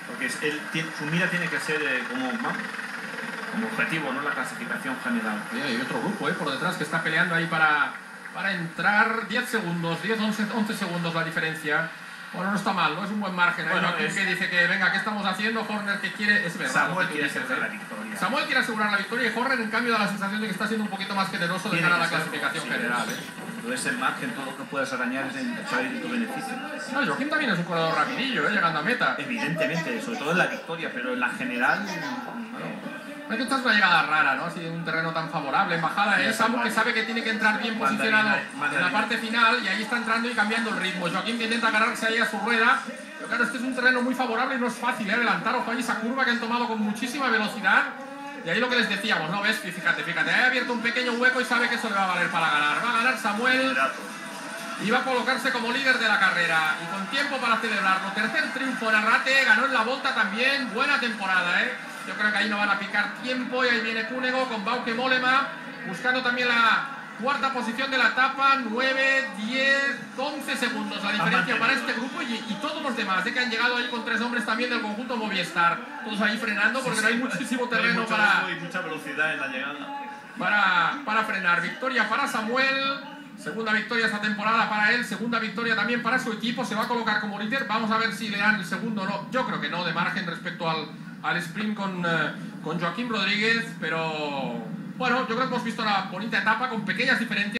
Porque su mira tiene que ser como objetivo, no la clasificación general. Y hay otro grupo por detrás que está peleando ahí para entrar. 10 segundos, 10, 11 segundos la diferencia. Bueno, no está mal, no es un buen margen. Hay uno que dice que venga, ¿qué estamos haciendo? Horner que quiere, es verdad. Samuel quiere asegurar la victoria. Samuel quiere asegurar la victoria y Horner en cambio da la sensación de que está siendo un poquito más generoso de cara a la clasificación general. Entonces el margen, todo lo que puedas arañar es en tu beneficio. No, Joaquim también es un corredor rapidillo, llegando a meta. Evidentemente, sobre todo en la victoria, pero en la general... Es que esta es una llegada rara, ¿no? Así en un terreno tan favorable. En bajada es Samu que sabe que tiene que entrar bien posicionado en la parte final y ahí está entrando y cambiando el ritmo. Joaquim que intenta agarrarse ahí a su rueda. Pero claro, este es un terreno muy favorable y no es fácil adelantar. Ojo ahí esa curva que han tomado con muchísima velocidad. Y ahí lo que les decíamos, ¿no? ¿Ves? Fíjate, ahí ha abierto un pequeño hueco y sabe que eso le va a valer para ganar. Va a ganar Samuel y va a colocarse como líder de la carrera. Y con tiempo para celebrarlo. Tercer triunfo en Arrate, ganó en la Volta también. Buena temporada, Yo creo que ahí no van a picar tiempo y ahí viene Cunego con Bauke Mollema buscando también la cuarta posición de la etapa. 9, 10, 11 segundos la diferencia para este grupo y todos los demás que han llegado ahí con 3 hombres también del conjunto Movistar, todos ahí frenando porque no hay muchísimo terreno y mucha velocidad en la llegada para frenar. Victoria para Samuel, segunda victoria esta temporada para él, segunda victoria también para su equipo. Se va a colocar como líder, vamos a ver si le dan el segundo o no. Yo creo que no, de margen respecto al sprint con Joaquim Rodríguez, pero bueno, yo creo que hemos visto una bonita etapa con pequeñas diferencias.